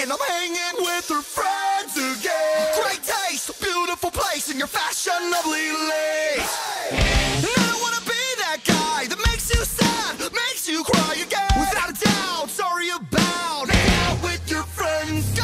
and I'm hanging with her friends again. Great taste, beautiful place in your fashionably late. And I don't wanna be that guy that makes you sad, makes you cry again. Without a doubt, sorry about hanging out with your friends. Go!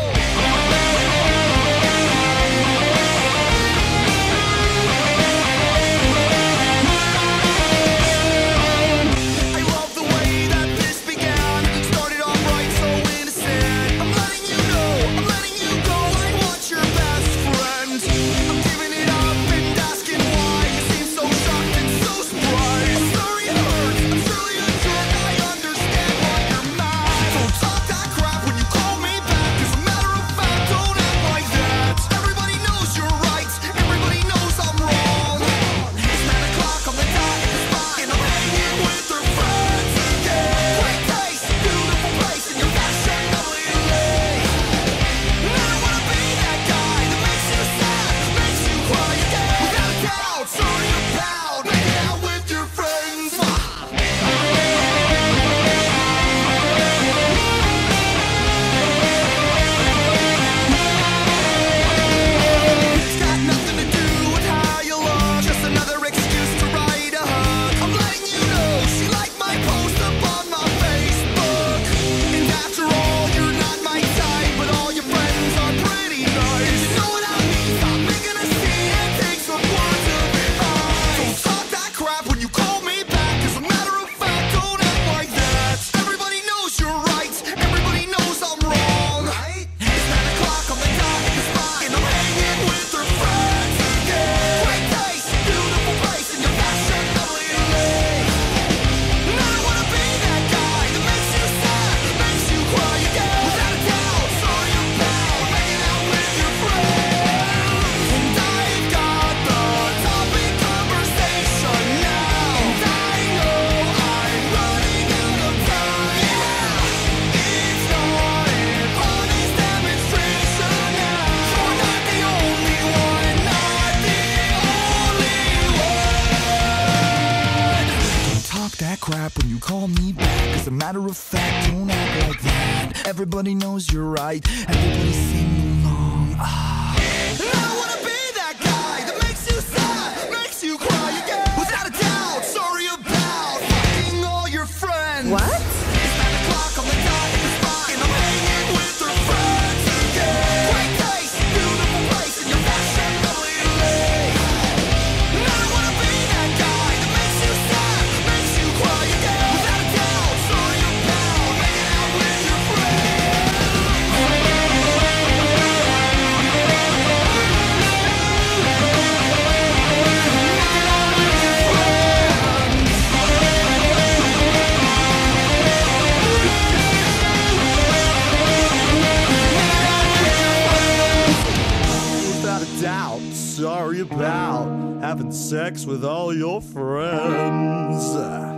That crap when you call me back. As a matter of fact, don't act like that. Everybody knows you're right. Everybody sing along. And I don't wanna be that guy that makes you sad, makes you cry again. Without a doubt, sorry about fucking all your friends. What? It's 9 o'clock on the dot in the spot, and I'm hanging with her friends again. Great taste, beautiful place in your fashionably late. And I don't wanna be that guy that makes you sad, makes you cry again. Without a doubt, sorry about hanging out with your friends. Without a doubt, sorry about having sex with all your friends.